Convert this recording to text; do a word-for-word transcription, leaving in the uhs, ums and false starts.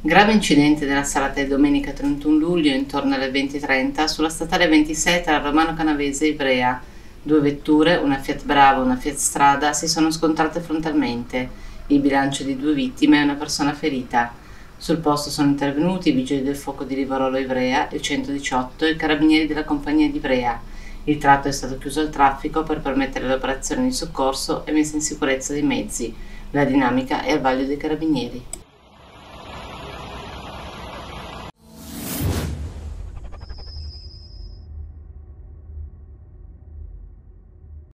Grave incidente della serata di domenica trentuno luglio intorno alle venti e trenta sulla statale ventisei tra Romano Canavese e Ivrea. Due vetture, una Fiat Brava e una Fiat Strada, si sono scontrate frontalmente. Il bilancio di due vittime e una persona ferita. Sul posto sono intervenuti i vigili del fuoco di Livarolo Ivrea, il centodiciotto e i carabinieri della compagnia di Ivrea. Il tratto è stato chiuso al traffico per permettere le operazioni di soccorso e messa in sicurezza dei mezzi. La dinamica è al vaglio dei carabinieri.